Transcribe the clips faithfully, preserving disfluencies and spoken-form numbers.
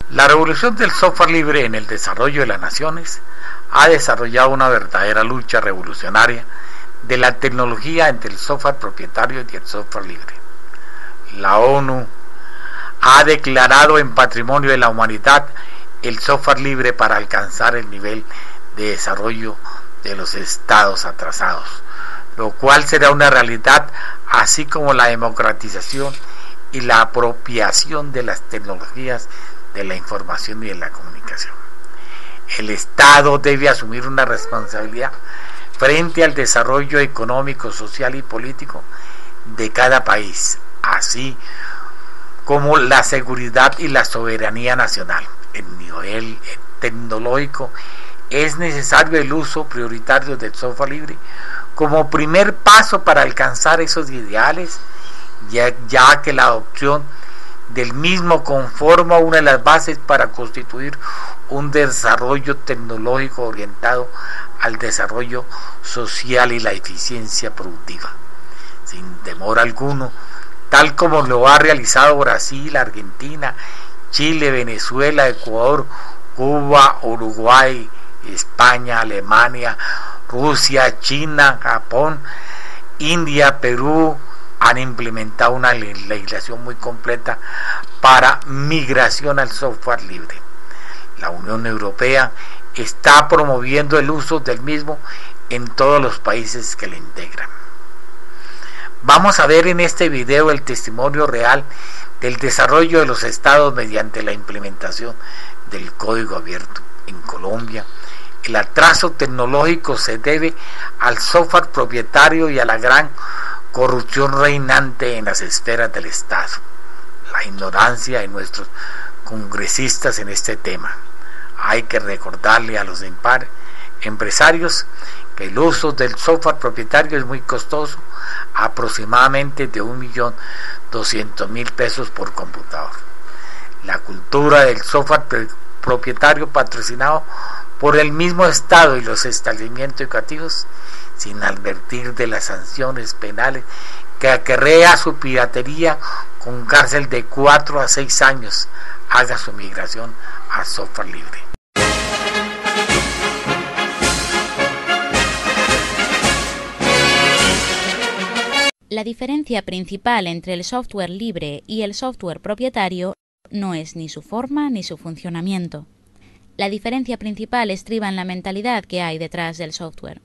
La revolución del software libre en el desarrollo de las naciones ha desarrollado una verdadera lucha revolucionaria de la tecnología entre el software propietario y el software libre. La ONU ha declarado en Patrimonio de la Humanidad el software libre para alcanzar el nivel de desarrollo de los estados atrasados, lo cual será una realidad, así como la democratización y la apropiación de las tecnologías de la información y de la comunicación. El Estado debe asumir una responsabilidad frente al desarrollo económico, social y político de cada país, así como la seguridad y la soberanía nacional. En nivel tecnológico es necesario el uso prioritario del software libre como primer paso para alcanzar esos ideales, ya, ya que la adopción del mismo conforma una de las bases para constituir un desarrollo tecnológico orientado al desarrollo social y la eficiencia productiva. Sin temor alguno, tal como lo ha realizado Brasil, Argentina, Chile, Venezuela, Ecuador, Cuba, Uruguay, España, Alemania, Rusia, China, Japón, India, Perú, han implementado una legislación muy completa para migración al software libre. La Unión Europea está promoviendo el uso del mismo en todos los países que le integran. Vamos a ver en este video el testimonio real del desarrollo de los estados mediante la implementación del código abierto. En Colombia, el atraso tecnológico se debe al software propietario y a la gran corrupción reinante en las esferas del Estado. La ignorancia de nuestros congresistas en este tema. Hay que recordarle a los empresarios que el uso del software propietario es muy costoso, aproximadamente de un millón doscientos mil pesos por computador. La cultura del software propietario patrocinado por el mismo Estado y los establecimientos educativos, sin advertir de las sanciones penales que acarrea su piratería con cárcel de cuatro a seis años, haga su migración a software libre. La diferencia principal entre el software libre y el software propietario no es ni su forma ni su funcionamiento. La diferencia principal estriba en la mentalidad que hay detrás del software.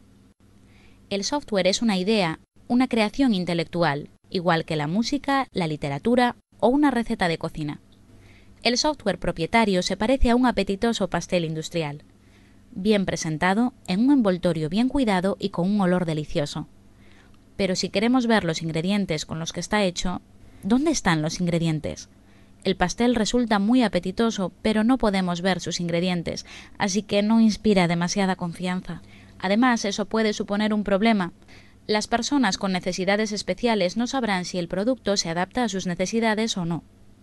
El software es una idea, una creación intelectual, igual que la música, la literatura o una receta de cocina. El software propietario se parece a un apetitoso pastel industrial, bien presentado, en un envoltorio bien cuidado y con un olor delicioso. Pero si queremos ver los ingredientes con los que está hecho, ¿dónde están los ingredientes? El pastel resulta muy apetitoso, pero no podemos ver sus ingredientes, así que no inspira demasiada confianza. Además, eso puede suponer un problema. Las personas con necesidades especiales no sabrán si el producto se adapta a sus necesidades o no.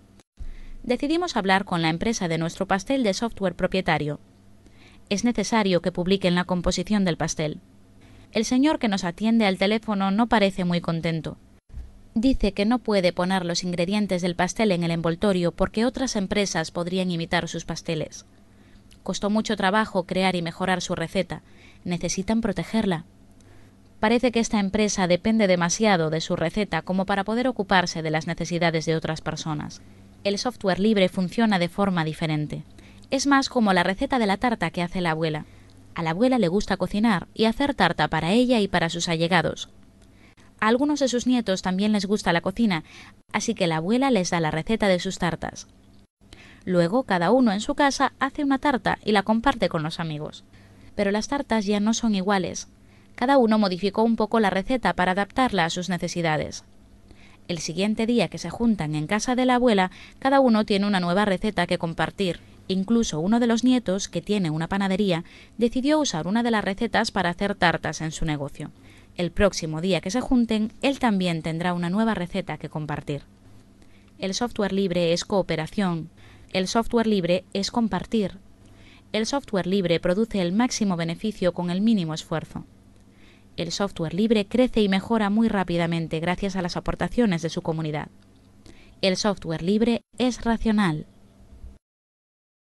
Decidimos hablar con la empresa de nuestro pastel de software propietario. Es necesario que publiquen la composición del pastel. El señor que nos atiende al teléfono no parece muy contento. Dice que no puede poner los ingredientes del pastel en el envoltorio porque otras empresas podrían imitar sus pasteles. Costó mucho trabajo crear y mejorar su receta. Necesitan protegerla. Parece que esta empresa depende demasiado de su receta como para poder ocuparse de las necesidades de otras personas. El software libre funciona de forma diferente. Es más como la receta de la tarta que hace la abuela. A la abuela le gusta cocinar y hacer tarta para ella y para sus allegados. A algunos de sus nietos también les gusta la cocina, así que la abuela les da la receta de sus tartas. Luego, cada uno en su casa hace una tarta y la comparte con los amigos. Pero las tartas ya no son iguales. Cada uno modificó un poco la receta para adaptarla a sus necesidades. El siguiente día que se juntan en casa de la abuela, cada uno tiene una nueva receta que compartir. Incluso uno de los nietos, que tiene una panadería, decidió usar una de las recetas para hacer tartas en su negocio. El próximo día que se junten, él también tendrá una nueva receta que compartir. El software libre es cooperación. El software libre es compartir. El software libre produce el máximo beneficio con el mínimo esfuerzo. El software libre crece y mejora muy rápidamente gracias a las aportaciones de su comunidad. El software libre es racional.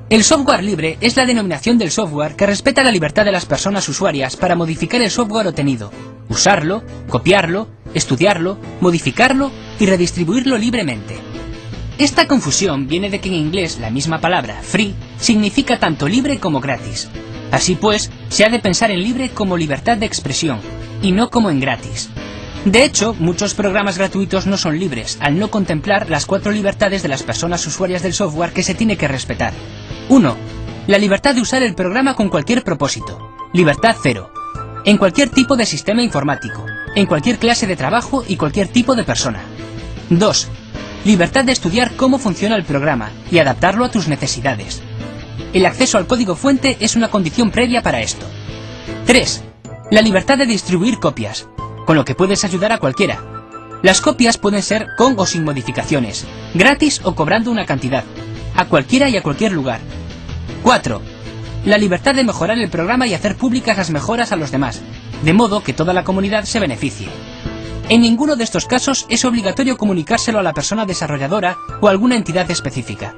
El software libre es la denominación del software que respeta la libertad de las personas usuarias para modificar el software obtenido, usarlo, copiarlo, estudiarlo, modificarlo y redistribuirlo libremente. Esta confusión viene de que en inglés la misma palabra, free, significa tanto libre como gratis. Así pues, se ha de pensar en libre como libertad de expresión, y no como en gratis. De hecho, muchos programas gratuitos no son libres, al no contemplar las cuatro libertades de las personas usuarias del software que se tiene que respetar. uno. La libertad de usar el programa con cualquier propósito. Libertad cero. En cualquier tipo de sistema informático, en cualquier clase de trabajo y cualquier tipo de persona. dos. Libertad de estudiar cómo funciona el programa y adaptarlo a tus necesidades. El acceso al código fuente es una condición previa para esto. tres. La libertad de distribuir copias, con lo que puedes ayudar a cualquiera. Las copias pueden ser con o sin modificaciones, gratis o cobrando una cantidad, a cualquiera y a cualquier lugar. cuatro. La libertad de mejorar el programa y hacer públicas las mejoras a los demás, de modo que toda la comunidad se beneficie. En ninguno de estos casos es obligatorio comunicárselo a la persona desarrolladora o a alguna entidad específica.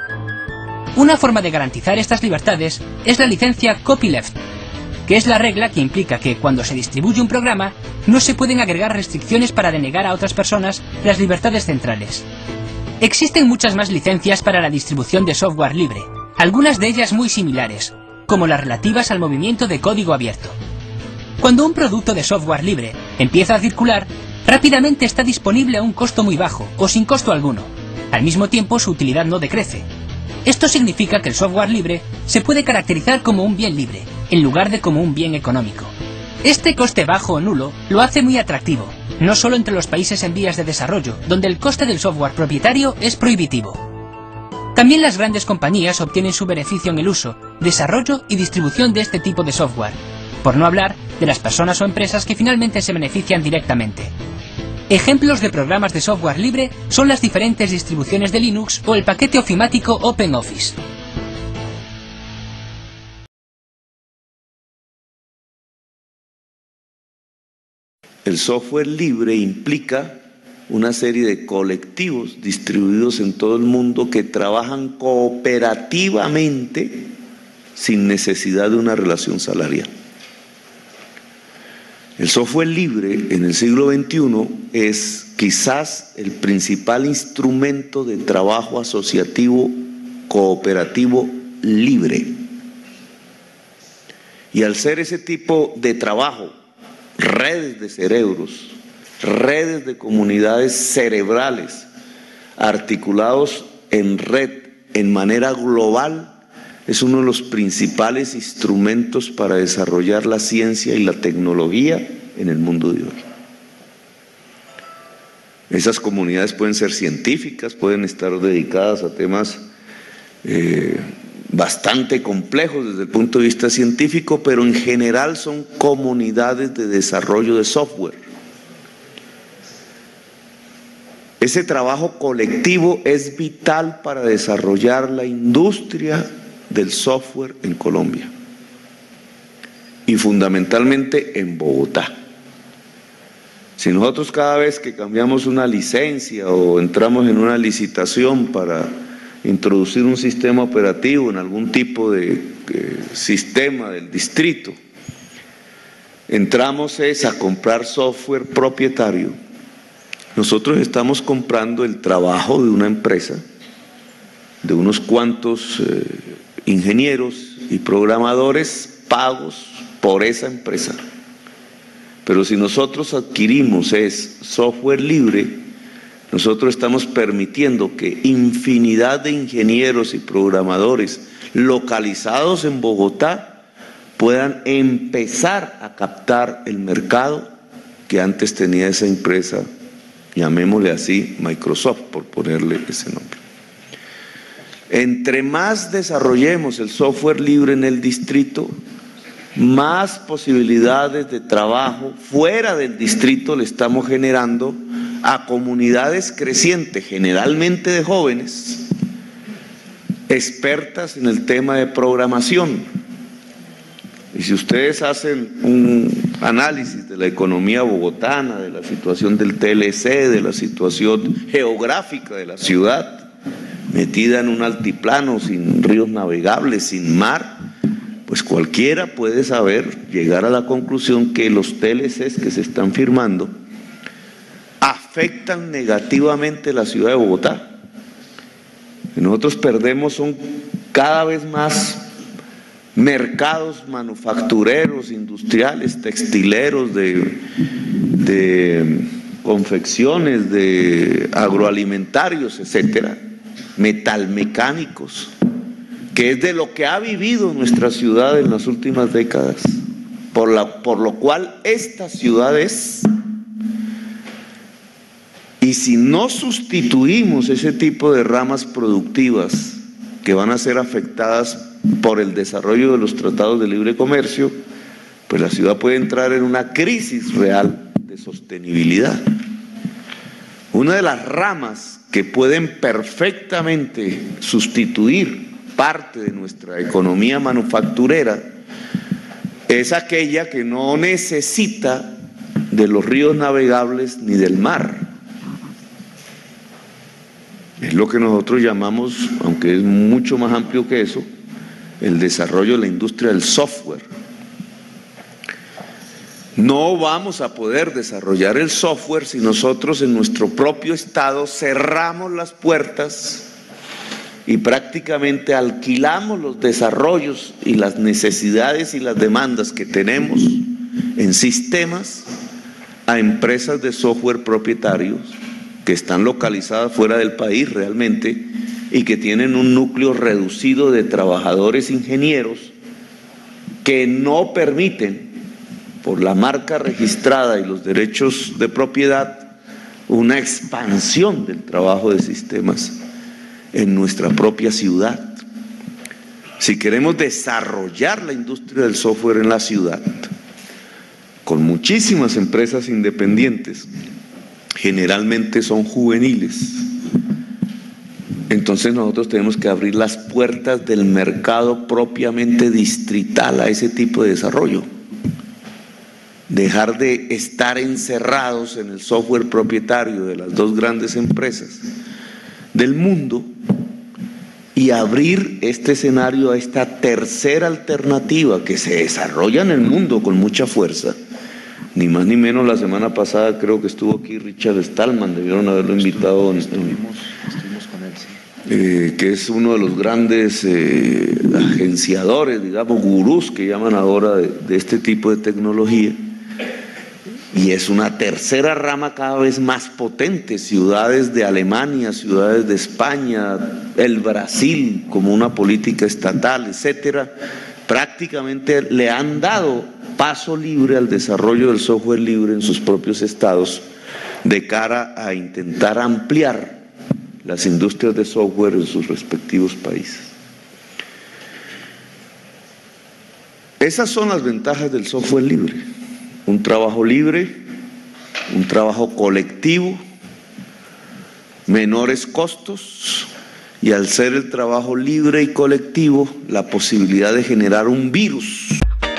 Una forma de garantizar estas libertades es la licencia copyleft, que es la regla que implica que cuando se distribuye un programa no se pueden agregar restricciones para denegar a otras personas las libertades centrales. Existen muchas más licencias para la distribución de software libre, algunas de ellas muy similares, como las relativas al movimiento de código abierto. Cuando un producto de software libre empieza a circular, rápidamente está disponible a un costo muy bajo o sin costo alguno. Al mismo tiempo, su utilidad no decrece. Esto significa que el software libre se puede caracterizar como un bien libre, en lugar de como un bien económico. Este coste bajo o nulo lo hace muy atractivo, no solo entre los países en vías de desarrollo, donde el coste del software propietario es prohibitivo. También las grandes compañías obtienen su beneficio en el uso, desarrollo y distribución de este tipo de software, por no hablar de las personas o empresas que finalmente se benefician directamente. Ejemplos de programas de software libre son las diferentes distribuciones de Linux o el paquete ofimático OpenOffice. El software libre implica una serie de colectivos distribuidos en todo el mundo que trabajan cooperativamente sin necesidad de una relación salarial. El software libre en el siglo veintiuno es quizás el principal instrumento de trabajo asociativo cooperativo libre. Y al ser ese tipo de trabajo, redes de cerebros, redes de comunidades cerebrales articulados en red en manera global, es uno de los principales instrumentos para desarrollar la ciencia y la tecnología en el mundo de hoy. Esas comunidades pueden ser científicas, pueden estar dedicadas a temas eh, bastante complejos desde el punto de vista científico, pero en general son comunidades de desarrollo de software. Ese trabajo colectivo es vital para desarrollar la industria del software en Colombia y fundamentalmente en Bogotá. Si nosotros cada vez que cambiamos una licencia o entramos en una licitación para introducir un sistema operativo en algún tipo de eh, sistema del distrito, entramos es a comprar software propietario, nosotros estamos comprando el trabajo de una empresa, de unos cuantos eh, ingenieros y programadores pagos por esa empresa. Pero si nosotros adquirimos es software libre, nosotros estamos permitiendo que infinidad de ingenieros y programadores localizados en Bogotá puedan empezar a captar el mercado que antes tenía esa empresa, llamémosle así Microsoft, por ponerle ese nombre. Entre más desarrollemos el software libre en el distrito, más posibilidades de trabajo fuera del distrito le estamos generando a comunidades crecientes, generalmente de jóvenes, expertas en el tema de programación. Y si ustedes hacen un análisis de la economía bogotana, de la situación del T L C, de la situación geográfica de la ciudad, metida en un altiplano, sin ríos navegables, sin mar, pues cualquiera puede saber, llegar a la conclusión que los T L Cs que se están firmando afectan negativamente la ciudad de Bogotá. Nosotros perdemos son cada vez más mercados manufactureros, industriales, textileros, de, de confecciones, de agroalimentarios, etcétera, metalmecánicos, que es de lo que ha vivido nuestra ciudad en las últimas décadas, por, la, por lo cual esta ciudad es. Y si no sustituimos ese tipo de ramas productivas que van a ser afectadas por el desarrollo de los tratados de libre comercio, pues la ciudad puede entrar en una crisis real de sostenibilidad. Una de las ramas que pueden perfectamente sustituir parte de nuestra economía manufacturera es aquella que no necesita de los ríos navegables ni del mar. Es lo que nosotros llamamos, aunque es mucho más amplio que eso, el desarrollo de la industria del software. No vamos a poder desarrollar el software si nosotros en nuestro propio estado cerramos las puertas y prácticamente alquilamos los desarrollos y las necesidades y las demandas que tenemos en sistemas a empresas de software propietarios que están localizadas fuera del país realmente y que tienen un núcleo reducido de trabajadores ingenieros que no permiten, por la marca registrada y los derechos de propiedad, una expansión del trabajo de sistemas en nuestra propia ciudad. Si queremos desarrollar la industria del software en la ciudad, con muchísimas empresas independientes, generalmente son juveniles, entonces nosotros tenemos que abrir las puertas del mercado propiamente distrital a ese tipo de desarrollo. Dejar de estar encerrados en el software propietario de las dos grandes empresas del mundo y abrir este escenario a esta tercera alternativa que se desarrolla en el mundo con mucha fuerza. Ni más ni menos, la semana pasada creo que estuvo aquí Richard Stallman, debieron haberlo invitado, en, estuvimos, estuvimos con él, sí. eh, que es uno de los grandes eh, agenciadores, digamos, gurús que llaman ahora de, de este tipo de tecnología. Y es una tercera rama cada vez más potente, ciudades de Alemania, ciudades de España, el Brasil como una política estatal, etcétera, prácticamente le han dado paso libre al desarrollo del software libre en sus propios estados de cara a intentar ampliar las industrias de software en sus respectivos países. Esas son las ventajas del software libre. Un trabajo libre, un trabajo colectivo, menores costos y, al ser el trabajo libre y colectivo, la posibilidad de generar un virus.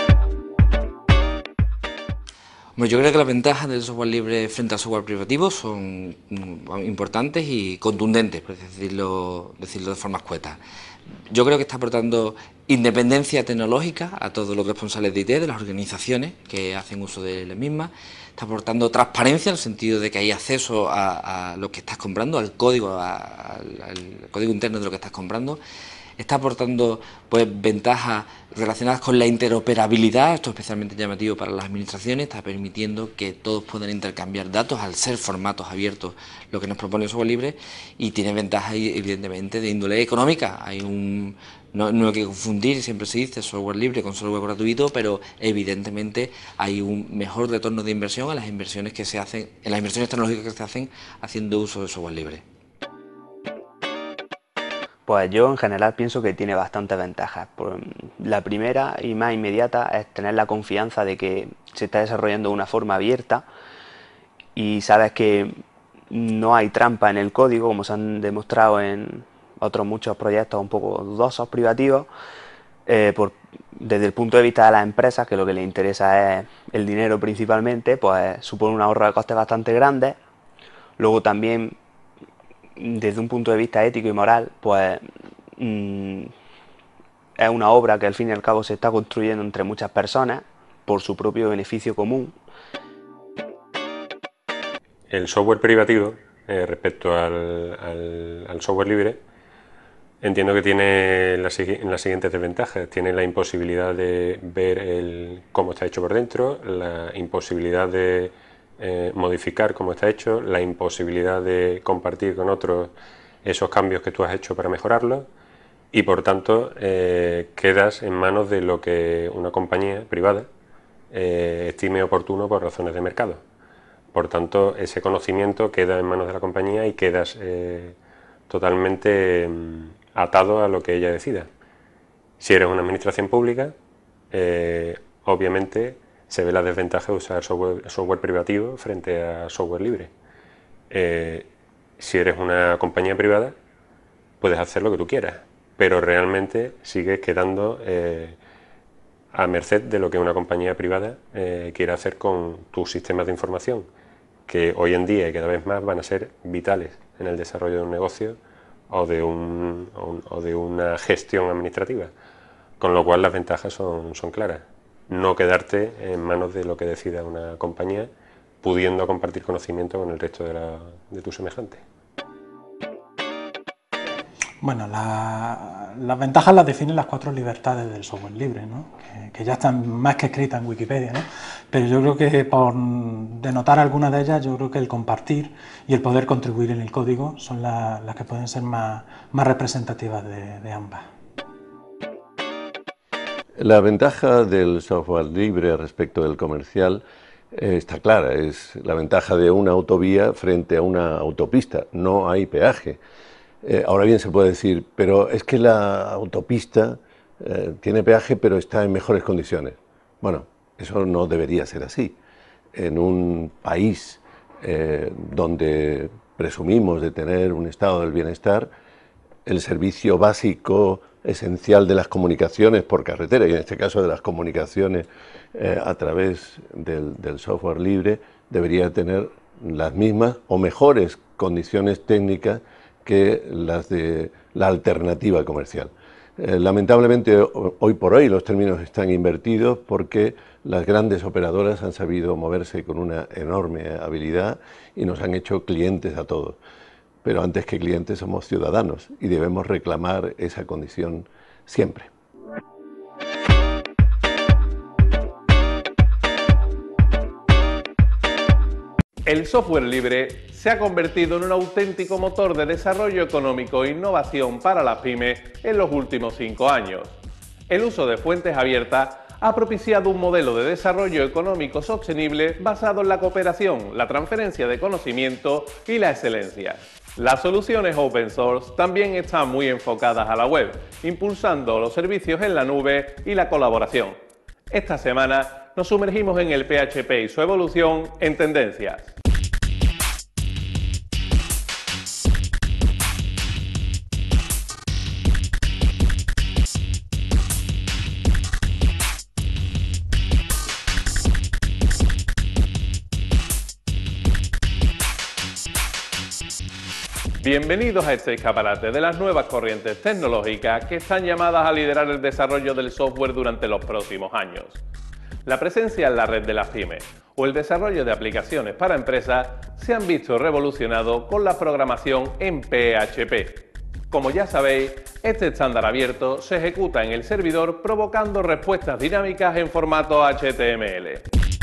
Bueno, yo creo que las ventajas del software libre frente al software privativo son importantes y contundentes, por decirlo, decirlo de forma escueta. Yo creo que está aportando independencia tecnológica a todos los responsables de I T, de las organizaciones que hacen uso de la misma. Está aportando transparencia en el sentido de que hay acceso a, a lo que estás comprando, al código, a, al, al código interno de lo que estás comprando. Está aportando pues ventajas relacionadas con la interoperabilidad, esto es especialmente llamativo para las administraciones, está permitiendo que todos puedan intercambiar datos al ser formatos abiertos, lo que nos propone el software libre, y tiene ventajas evidentemente de índole económica. Hay un no, no hay que confundir, siempre se dice software libre con software gratuito, pero evidentemente hay un mejor retorno de inversión a las inversiones que se hacen, en las inversiones tecnológicas que se hacen haciendo uso de software libre. Pues yo en general pienso que tiene bastantes ventajas. La primera y más inmediata es tener la confianza de que se está desarrollando de una forma abierta y sabes que no hay trampa en el código, como se han demostrado en otros muchos proyectos un poco dudosos privativos, eh, por, desde el punto de vista de las empresas, que lo que les interesa es el dinero principalmente, pues supone un ahorro de costes bastante grande. Luego también desde un punto de vista ético y moral, pues mmm, es una obra que al fin y al cabo se está construyendo entre muchas personas por su propio beneficio común. El software privativo, eh, respecto al, al, al software libre, entiendo que tiene las, las siguientes desventajas. Tiene la imposibilidad de ver el, cómo está hecho por dentro, la imposibilidad de eh, modificar cómo está hecho, la imposibilidad de compartir con otros esos cambios que tú has hecho para mejorarlo, y por tanto eh, quedas en manos de lo que una compañía privada eh, estime oportuno por razones de mercado. Por tanto, ese conocimiento queda en manos de la compañía y quedas eh, totalmente eh, atado a lo que ella decida. Si eres una administración pública, eh, obviamente se ve la desventaja de usar software, software privativo frente a software libre. Eh, si eres una compañía privada, puedes hacer lo que tú quieras, pero realmente sigues quedando eh, a merced de lo que una compañía privada eh, quiera hacer con tus sistemas de información, que hoy en día y cada vez más van a ser vitales en el desarrollo de un negocio o de, un, o de una gestión administrativa, con lo cual las ventajas son, son claras. No quedarte en manos de lo que decida una compañía, pudiendo compartir conocimiento con el resto de, la, de tus semejantes. Bueno, la, las ventajas las definen las cuatro libertades del software libre, ¿no? que, que ya están más que escritas en Wikipedia, ¿no? Pero yo creo que por denotar algunas de ellas, yo creo que el compartir y el poder contribuir en el código son la, las que pueden ser más, más representativas de, de ambas. La ventaja del software libre respecto del comercial eh, está clara, es la ventaja de una autovía frente a una autopista, no hay peaje. Eh, ahora bien se puede decir, pero es que la autopista eh, tiene peaje pero está en mejores condiciones. Bueno, eso no debería ser así. En un país eh, donde presumimos de tener un estado del bienestar, el servicio básico esencial de las comunicaciones por carretera, y en este caso de las comunicaciones eh, a través del, del software libre, debería tener las mismas o mejores condiciones técnicas que las de la alternativa comercial. Eh, lamentablemente hoy por hoy los términos están invertidos porque las grandes operadoras han sabido moverse con una enorme habilidad y nos han hecho clientes a todos. Pero antes que clientes somos ciudadanos y debemos reclamar esa condición siempre. El software libre se ha convertido en un auténtico motor de desarrollo económico e innovación para las pymes en los últimos cinco años. El uso de fuentes abiertas ha propiciado un modelo de desarrollo económico sostenible basado en la cooperación, la transferencia de conocimiento y la excelencia. Las soluciones open source también están muy enfocadas a la web, impulsando los servicios en la nube y la colaboración. Esta semana nos sumergimos en el P H P y su evolución en tendencias. Bienvenidos a este escaparate de las nuevas corrientes tecnológicas que están llamadas a liderar el desarrollo del software durante los próximos años. La presencia en la red de las pymes o el desarrollo de aplicaciones para empresas se han visto revolucionados con la programación en P H P. Como ya sabéis, este estándar abierto se ejecuta en el servidor provocando respuestas dinámicas en formato H T M L.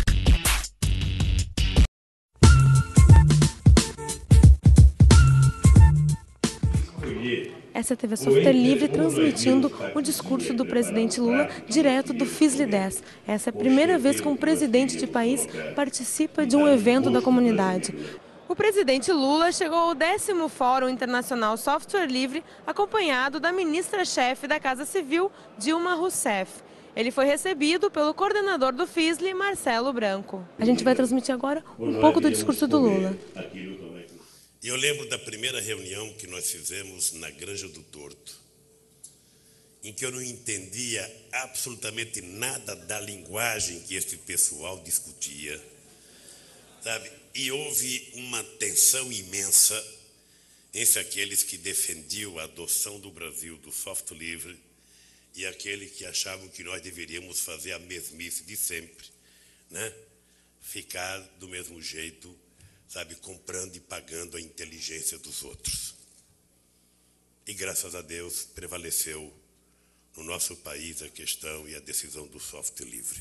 Essa é a T V Software Livre transmitindo o discurso do presidente Lula direto do FISLI dez. Essa é a primeira vez que um presidente de país participa de um evento da comunidade. O presidente Lula chegou ao décimo Fórum Internacional Software Livre, acompanhado da ministra-chefe da Casa Civil, Dilma Rousseff. Ele foi recebido pelo coordenador do FISLI, Marcelo Branco. A gente vai transmitir agora um pouco do discurso do Lula. Eu lembro da primeira reunião que nós fizemos na Granja do Torto, em que eu não entendia absolutamente nada da linguagem que este pessoal discutia, sabe? E houve uma tensão imensa entre aqueles que defendiam a adoção do Brasil do software livre e aqueles que achavam que nós deveríamos fazer a mesmice de sempre, né? Ficar do mesmo jeito, sabe, comprando e pagando a inteligência dos outros. E graças a Deus prevaleceu no nosso país a questão e a decisão do software livre.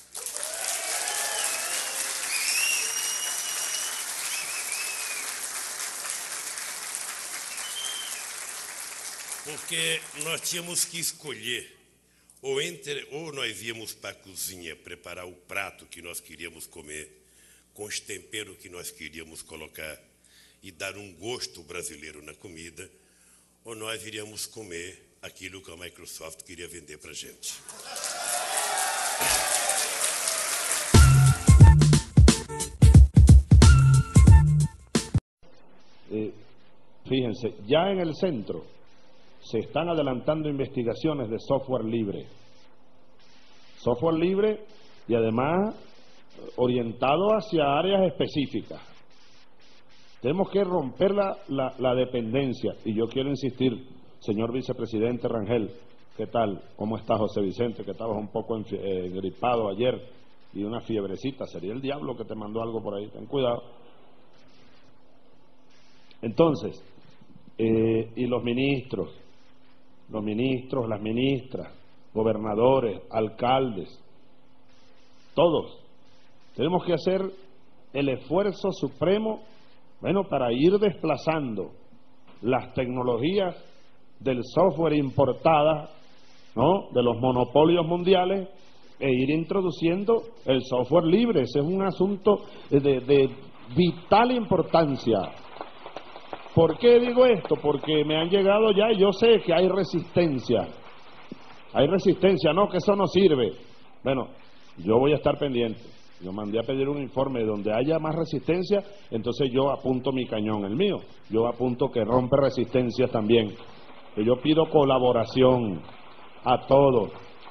Porque nós tínhamos que escolher, ou, entre, ou nós íamos para a cozinha preparar o prato que nós queríamos comer, com os temperos que nós queríamos colocar e dar um gosto brasileiro na comida, ou nós iríamos comer aquilo que a Microsoft queria vender para a gente. Eh, fíjense, ya en el centro se están adelantando investigaciones de software libre. Software libre y además orientado hacia áreas específicas. Tenemos que romper la, la, la dependencia. Y yo quiero insistir, señor vicepresidente Rangel, ¿qué tal? ¿Cómo está José Vicente? Que estabas un poco eh, gripado ayer y una fiebrecita. Sería el diablo que te mandó algo por ahí. Ten cuidado. Entonces, eh, y los ministros, los ministros, las ministras, gobernadores, alcaldes, todos, tenemos que hacer el esfuerzo supremo, bueno, para ir desplazando las tecnologías del software importadas, ¿no?, de los monopolios mundiales, e ir introduciendo el software libre. Ese es un asunto de, de vital importancia. ¿Por qué digo esto? Porque me han llegado ya, y yo sé que hay resistencia. Hay resistencia, no, que eso no sirve. Bueno, yo voy a estar pendiente. Yo mandé a pedir un informe donde haya más resistencia, entonces yo apunto mi cañón, el mío. Yo apunto que rompe resistencias también. Que yo pido colaboración a todos,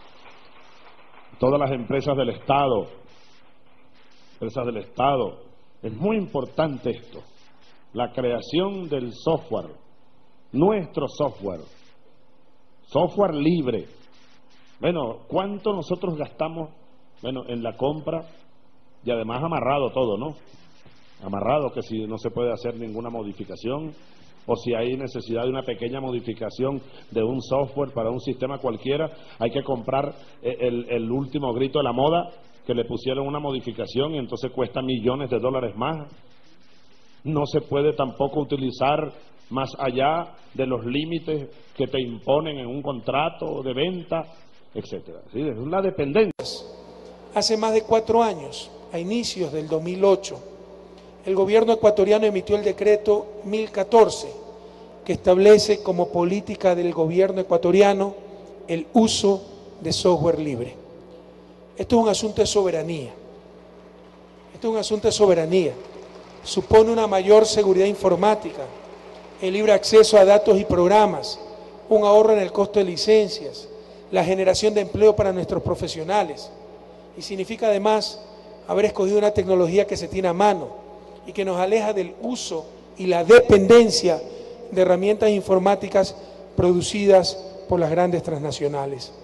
todas las empresas del Estado, empresas del Estado. Es muy importante esto. La creación del software, nuestro software, software libre. Bueno, ¿cuánto nosotros gastamos, bueno, en la compra? Y además amarrado todo, ¿no? Amarrado, que si no se puede hacer ninguna modificación, o si hay necesidad de una pequeña modificación de un software para un sistema cualquiera, hay que comprar el, el último grito de la moda, que le pusieron una modificación y entonces cuesta millones de dólares más. No se puede tampoco utilizar más allá de los límites que te imponen en un contrato de venta, etcétera. ¿Sí? Es una dependencia. Hace más de cuatro años, a inicios del dos mil ocho, el gobierno ecuatoriano emitió el decreto mil catorce, que establece como política del gobierno ecuatoriano el uso de software libre. Esto es un asunto de soberanía. Esto es un asunto de soberanía. Supone una mayor seguridad informática, el libre acceso a datos y programas, un ahorro en el costo de licencias, la generación de empleo para nuestros profesionales. Y significa además haber escogido una tecnología que se tiene a mano y que nos aleja del uso y la dependencia de herramientas informáticas producidas por las grandes transnacionales.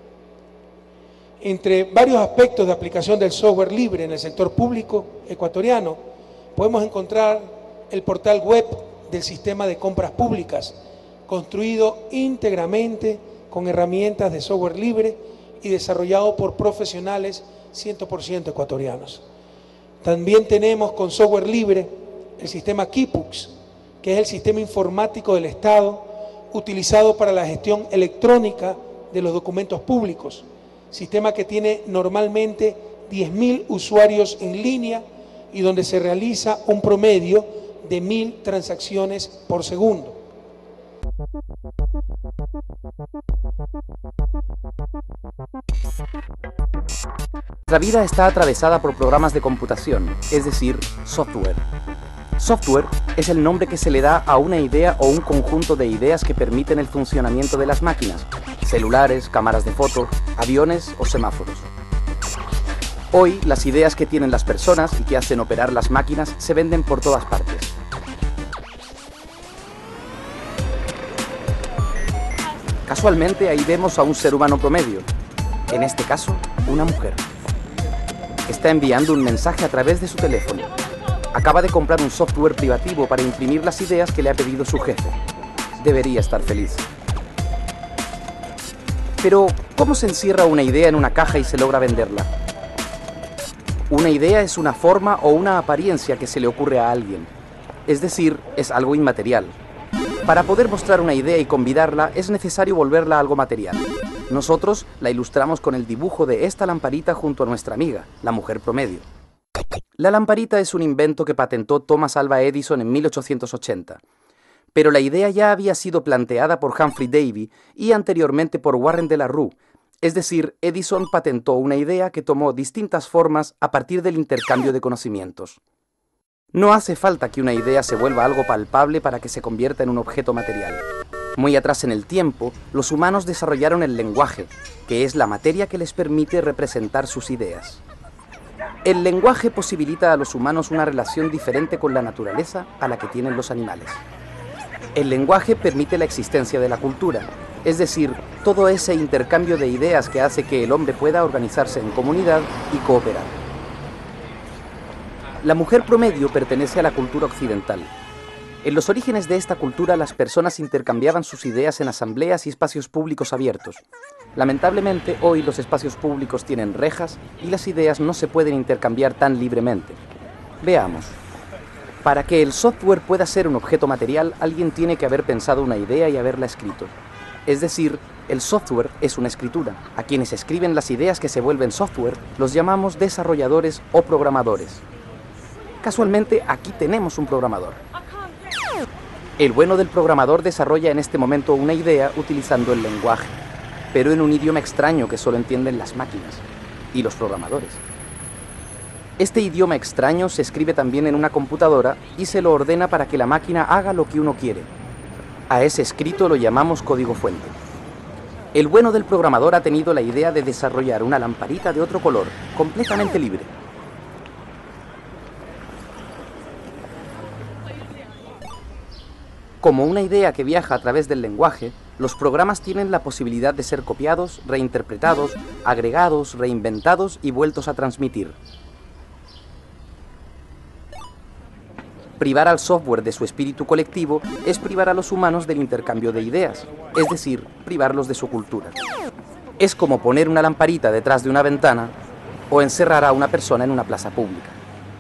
Entre varios aspectos de aplicación del software libre en el sector público ecuatoriano, podemos encontrar el portal web del sistema de compras públicas, construido íntegramente con herramientas de software libre y desarrollado por profesionales cien por ciento ecuatorianos. También tenemos con software libre el sistema Kipux, que es el sistema informático del Estado utilizado para la gestión electrónica de los documentos públicos, sistema que tiene normalmente diez mil usuarios en línea y donde se realiza un promedio de mil transacciones por segundo. Nuestra vida está atravesada por programas de computación, es decir, software. Software es el nombre que se le da a una idea o un conjunto de ideas que permiten el funcionamiento de las máquinas, celulares, cámaras de fotos, aviones o semáforos. Hoy, las ideas que tienen las personas y que hacen operar las máquinas se venden por todas partes. Casualmente ahí vemos a un ser humano promedio, en este caso, una mujer. Está enviando un mensaje a través de su teléfono. Acaba de comprar un software privativo para imprimir las ideas que le ha pedido su jefe. Debería estar feliz. Pero, ¿cómo se encierra una idea en una caja y se logra venderla? Una idea es una forma o una apariencia que se le ocurre a alguien. Es decir, es algo inmaterial. Para poder mostrar una idea y convidarla, es necesario volverla algo material. Nosotros la ilustramos con el dibujo de esta lamparita junto a nuestra amiga, la mujer promedio. La lamparita es un invento que patentó Thomas Alva Edison en mil ochocientos ochenta. Pero la idea ya había sido planteada por Humphrey Davy y anteriormente por Warren de la Rue. Es decir, Edison patentó una idea que tomó distintas formas a partir del intercambio de conocimientos. No hace falta que una idea se vuelva algo palpable para que se convierta en un objeto material. Muy atrás en el tiempo, los humanos desarrollaron el lenguaje, que es la materia que les permite representar sus ideas. El lenguaje posibilita a los humanos una relación diferente con la naturaleza a la que tienen los animales. El lenguaje permite la existencia de la cultura, es decir, todo ese intercambio de ideas que hace que el hombre pueda organizarse en comunidad y cooperar. La mujer promedio pertenece a la cultura occidental. En los orígenes de esta cultura, las personas intercambiaban sus ideas en asambleas y espacios públicos abiertos. Lamentablemente, hoy los espacios públicos tienen rejas y las ideas no se pueden intercambiar tan libremente. Veamos. Para que el software pueda ser un objeto material, alguien tiene que haber pensado una idea y haberla escrito. Es decir, el software es una escritura. A quienes escriben las ideas que se vuelven software, los llamamos desarrolladores o programadores. Casualmente, aquí tenemos un programador. El bueno del programador desarrolla en este momento una idea utilizando el lenguaje, pero en un idioma extraño que solo entienden las máquinas y los programadores. Este idioma extraño se escribe también en una computadora y se lo ordena para que la máquina haga lo que uno quiere. A ese escrito lo llamamos código fuente. El bueno del programador ha tenido la idea de desarrollar una lamparita de otro color, completamente libre. Como una idea que viaja a través del lenguaje, los programas tienen la posibilidad de ser copiados, reinterpretados, agregados, reinventados y vueltos a transmitir. Privar al software de su espíritu colectivo es privar a los humanos del intercambio de ideas, es decir, privarlos de su cultura. Es como poner una lamparita detrás de una ventana o encerrar a una persona en una plaza pública.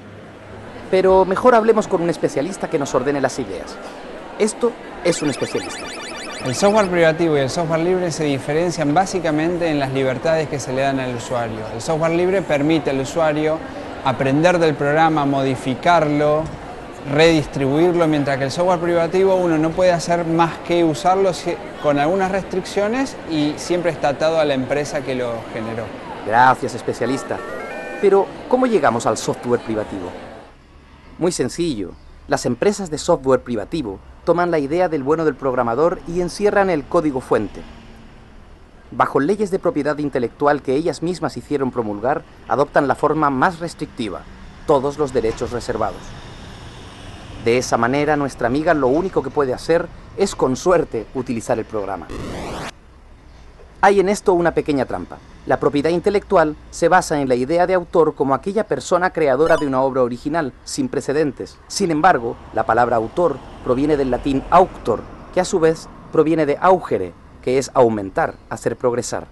Pero mejor hablemos con un especialista que nos ordene las ideas. Esto es un especialista. El software privativo y el software libre se diferencian básicamente en las libertades que se le dan al usuario. El software libre permite al usuario aprender del programa, modificarlo, redistribuirlo, mientras que el software privativo uno no puede hacer más que usarlo con algunas restricciones y siempre está atado a la empresa que lo generó. Gracias, especialista. Pero, ¿cómo llegamos al software privativo? Muy sencillo. Las empresas de software privativo toman la idea del bueno del programador y encierran el código fuente. Bajo leyes de propiedad intelectual que ellas mismas hicieron promulgar, adoptan la forma más restrictiva, todos los derechos reservados. De esa manera, nuestra amiga lo único que puede hacer es, con suerte, utilizar el programa. Hay en esto una pequeña trampa. La propiedad intelectual se basa en la idea de autor como aquella persona creadora de una obra original, sin precedentes. Sin embargo, la palabra autor proviene del latín auctor, que a su vez proviene de augere, que es aumentar, hacer progresar.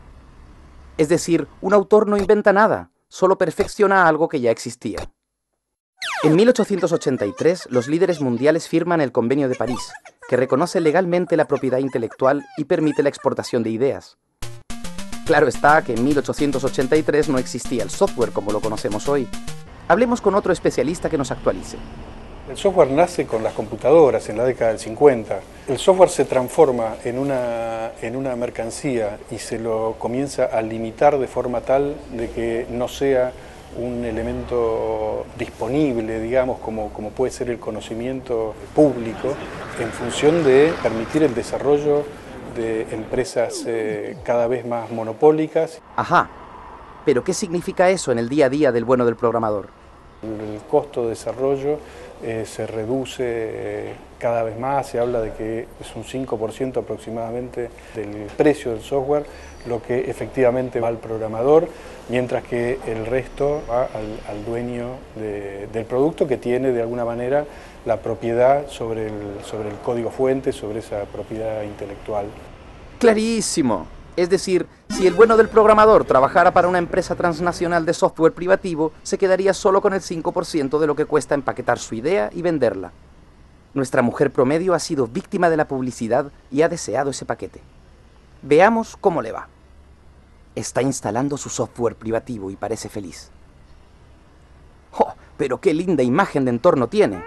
Es decir, un autor no inventa nada, solo perfecciona algo que ya existía. En mil ochocientos ochenta y tres, los líderes mundiales firman el Convenio de París, que reconoce legalmente la propiedad intelectual y permite la exportación de ideas. Claro está que en mil ochocientos ochenta y tres no existía el software como lo conocemos hoy. Hablemos con otro especialista que nos actualice. El software nace con las computadoras en la década del cincuenta. El software se transforma en una, en una mercancía y se lo comienza a limitar de forma tal de que no sea un elemento disponible, digamos, como, como puede ser el conocimiento público, en función de permitir el desarrollo de empresas eh, cada vez más monopólicas. Ajá, pero ¿qué significa eso en el día a día del bueno del programador? El costo de desarrollo eh, se reduce eh, cada vez más, se habla de que es un cinco por ciento aproximadamente del precio del software lo que efectivamente va al programador, mientras que el resto va al, al dueño de, del producto, que tiene de alguna manera la propiedad sobre el, sobre el código fuente, sobre esa propiedad intelectual. Clarísimo. Es decir, si el bueno del programador trabajara para una empresa transnacional de software privativo, se quedaría solo con el cinco por ciento de lo que cuesta empaquetar su idea y venderla. Nuestra mujer promedio ha sido víctima de la publicidad y ha deseado ese paquete. Veamos cómo le va. Está instalando su software privativo y parece feliz. ¡Oh, pero qué linda imagen de entorno tiene!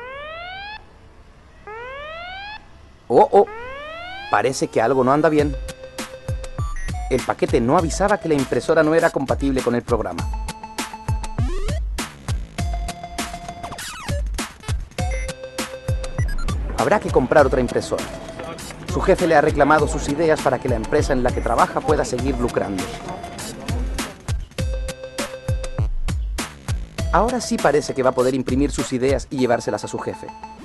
¡Oh, oh! Parece que algo no anda bien. El paquete no avisaba que la impresora no era compatible con el programa. Habrá que comprar otra impresora. Su jefe le ha reclamado sus ideas para que la empresa en la que trabaja pueda seguir lucrando. Ahora sí parece que va a poder imprimir sus ideas y llevárselas a su jefe.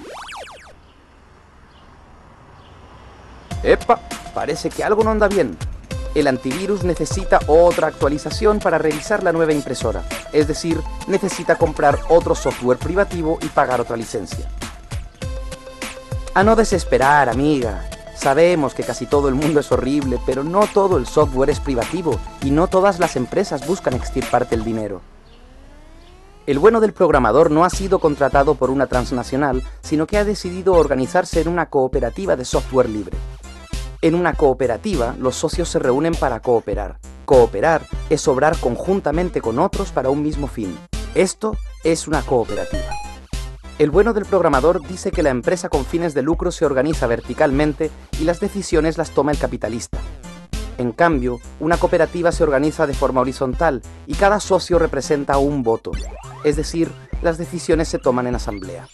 ¡Epa! Parece que algo no anda bien. El antivirus necesita otra actualización para revisar la nueva impresora. Es decir, necesita comprar otro software privativo y pagar otra licencia. A no desesperar, amiga. Sabemos que casi todo el mundo es horrible, pero no todo el software es privativo y no todas las empresas buscan extirparte el dinero. El bueno del programador no ha sido contratado por una transnacional, sino que ha decidido organizarse en una cooperativa de software libre. En una cooperativa, los socios se reúnen para cooperar. Cooperar es obrar conjuntamente con otros para un mismo fin. Esto es una cooperativa. El bueno del programador dice que la empresa con fines de lucro se organiza verticalmente y las decisiones las toma el capitalista. En cambio, una cooperativa se organiza de forma horizontal y cada socio representa un voto. Es decir, las decisiones se toman en asamblea.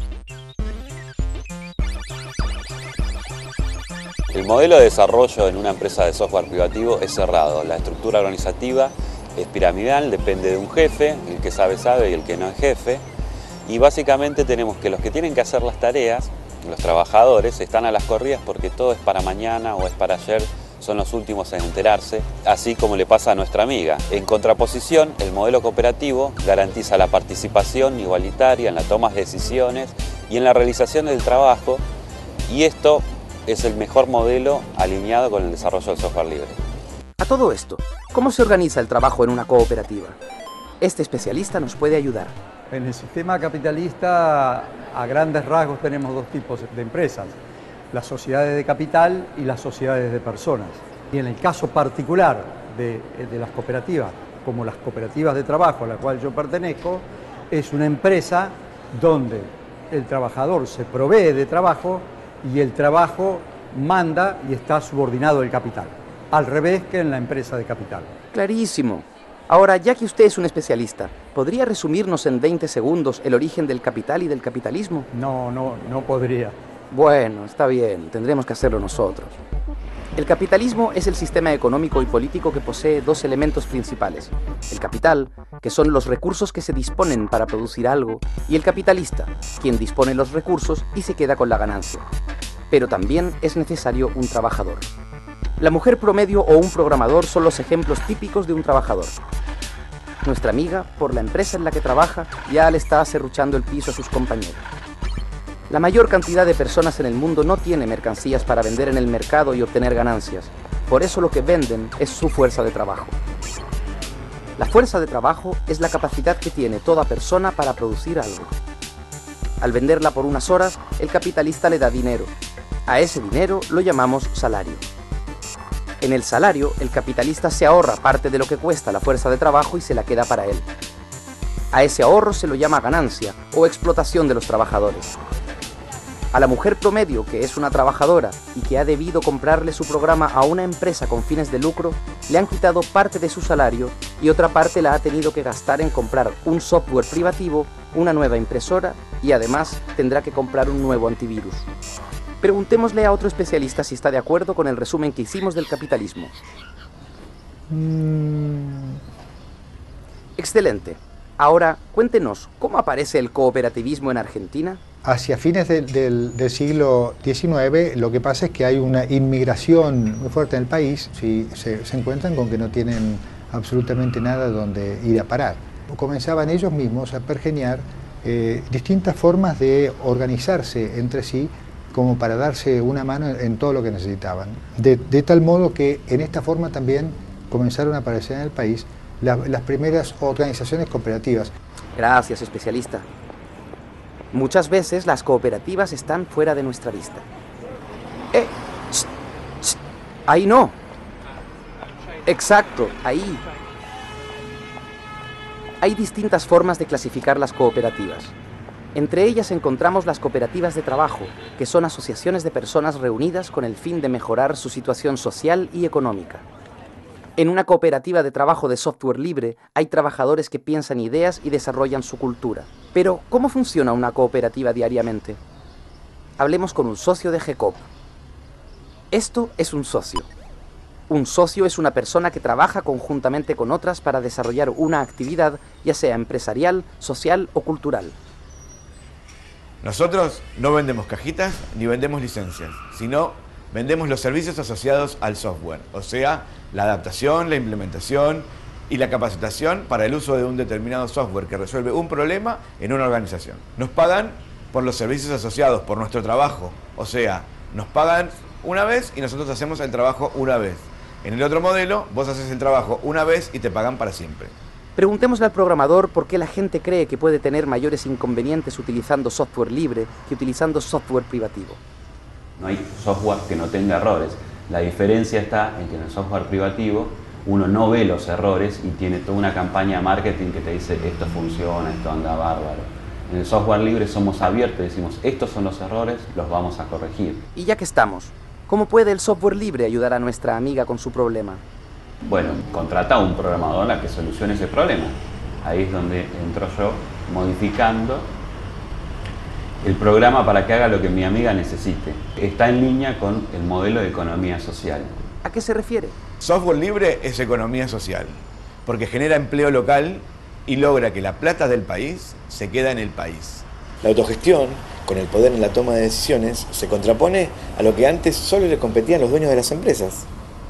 El modelo de desarrollo en una empresa de software privativo es cerrado. La estructura organizativa es piramidal, depende de un jefe, el que sabe sabe y el que no es jefe. Y básicamente tenemos que los que tienen que hacer las tareas, los trabajadores, están a las corridas porque todo es para mañana o es para ayer, son los últimos en enterarse, así como le pasa a nuestra amiga. En contraposición, el modelo cooperativo garantiza la participación igualitaria en la toma de decisiones y en la realización del trabajo, y esto es el mejor modelo alineado con el desarrollo del software libre. A todo esto, ¿cómo se organiza el trabajo en una cooperativa? Este especialista nos puede ayudar. En el sistema capitalista, a grandes rasgos, tenemos dos tipos de empresas: las sociedades de capital y las sociedades de personas. Y en el caso particular de, de las cooperativas, como las cooperativas de trabajo a la cual yo pertenezco, es una empresa donde el trabajador se provee de trabajo y el trabajo manda y está subordinado al capital, al revés que en la empresa de capital. Clarísimo. Ahora, ya que usted es un especialista, ¿podría resumirnos en veinte segundos el origen del capital y del capitalismo? No, no, no podría. Bueno, está bien, tendremos que hacerlo nosotros. El capitalismo es el sistema económico y político que posee dos elementos principales: el capital, que son los recursos que se disponen para producir algo, y el capitalista, quien dispone los recursos y se queda con la ganancia. Pero también es necesario un trabajador. La mujer promedio o un programador son los ejemplos típicos de un trabajador. Nuestra amiga, por la empresa en la que trabaja, ya le está aserruchando el piso a sus compañeros. La mayor cantidad de personas en el mundo no tiene mercancías para vender en el mercado y obtener ganancias. Por eso lo que venden es su fuerza de trabajo. La fuerza de trabajo es la capacidad que tiene toda persona para producir algo. Al venderla por unas horas, el capitalista le da dinero. A ese dinero lo llamamos salario. En el salario, el capitalista se ahorra parte de lo que cuesta la fuerza de trabajo y se la queda para él. A ese ahorro se lo llama ganancia o explotación de los trabajadores. A la mujer promedio, que es una trabajadora y que ha debido comprarle su programa a una empresa con fines de lucro, le han quitado parte de su salario y otra parte la ha tenido que gastar en comprar un software privativo, una nueva impresora y además tendrá que comprar un nuevo antivirus. Preguntémosle a otro especialista si está de acuerdo con el resumen que hicimos del capitalismo. Mm. Excelente. Ahora, cuéntenos, ¿cómo aparece el cooperativismo en Argentina? hacia fines de, del, del siglo diecinueve lo que pasa es que hay una inmigración muy fuerte en el país y se, se encuentran con que no tienen absolutamente nada donde ir a parar. Comenzaban ellos mismos a pergeñar eh, distintas formas de organizarse entre sí como para darse una mano en, en todo lo que necesitaban. De, de tal modo que en esta forma también comenzaron a aparecer en el país la, las primeras organizaciones cooperativas. Gracias, especialista. Muchas veces las cooperativas están fuera de nuestra vista. ¡Eh! ¡Shh! ¡Shh! ¡Ahí no! Exacto, ahí. Hay distintas formas de clasificar las cooperativas. Entre ellas encontramos las cooperativas de trabajo, que son asociaciones de personas reunidas con el fin de mejorar su situación social y económica. En una cooperativa de trabajo de software libre hay trabajadores que piensan ideas y desarrollan su cultura. Pero, ¿cómo funciona una cooperativa diariamente? Hablemos con un socio de G C O P. Esto es un socio. Un socio es una persona que trabaja conjuntamente con otras para desarrollar una actividad, ya sea empresarial, social o cultural. Nosotros no vendemos cajitas ni vendemos licencias, sino vendemos los servicios asociados al software, o sea, la adaptación, la implementación y la capacitación para el uso de un determinado software que resuelve un problema en una organización. Nos pagan por los servicios asociados, por nuestro trabajo, o sea, nos pagan una vez y nosotros hacemos el trabajo una vez. En el otro modelo, vos haces el trabajo una vez y te pagan para siempre. Preguntémosle al programador por qué la gente cree que puede tener mayores inconvenientes utilizando software libre que utilizando software privativo. No hay software que no tenga errores. La diferencia está en que en el software privativo uno no ve los errores y tiene toda una campaña de marketing que te dice esto funciona, esto anda bárbaro. En el software libre somos abiertos y decimos estos son los errores, los vamos a corregir. Y ya que estamos, ¿cómo puede el software libre ayudar a nuestra amiga con su problema? Bueno, contrata a un programador a que solucione ese problema. Ahí es donde entro yo, modificando el programa para que haga lo que mi amiga necesite. Está en línea con el modelo de economía social. ¿A qué se refiere? Software libre es economía social, porque genera empleo local y logra que la plata del país se queda en el país. La autogestión, con el poder en la toma de decisiones, se contrapone a lo que antes solo le competían los dueños de las empresas.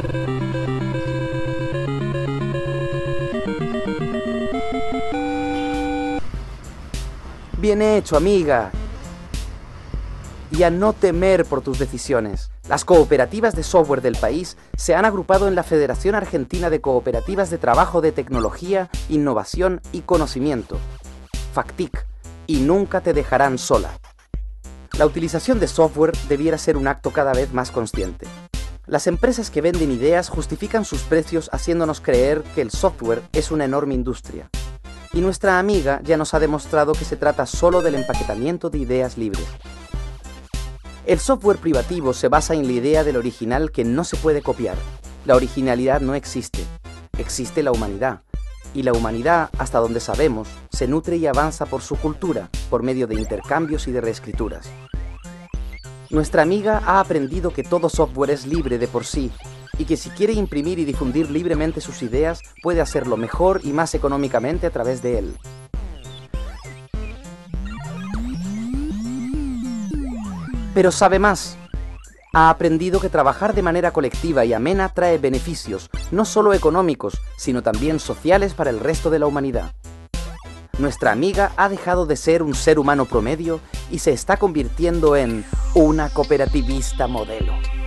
Bien hecho, amiga. Y a no temer por tus decisiones. Las cooperativas de software del país se han agrupado en la Federación Argentina de Cooperativas de Trabajo de Tecnología, Innovación y Conocimiento, FACTIC, y nunca te dejarán sola. La utilización de software debiera ser un acto cada vez más consciente. Las empresas que venden ideas justifican sus precios haciéndonos creer que el software es una enorme industria. Y nuestra amiga ya nos ha demostrado que se trata solo del empaquetamiento de ideas libres. El software privativo se basa en la idea del original que no se puede copiar. La originalidad no existe, existe la humanidad. Y la humanidad, hasta donde sabemos, se nutre y avanza por su cultura, por medio de intercambios y de reescrituras. Nuestra amiga ha aprendido que todo software es libre de por sí, y que si quiere imprimir y difundir libremente sus ideas, puede hacerlo mejor y más económicamente a través de él. Pero sabe más. Ha aprendido que trabajar de manera colectiva y amena trae beneficios, no solo económicos, sino también sociales para el resto de la humanidad. Nuestra amiga ha dejado de ser un ser humano promedio y se está convirtiendo en una cooperativista modelo.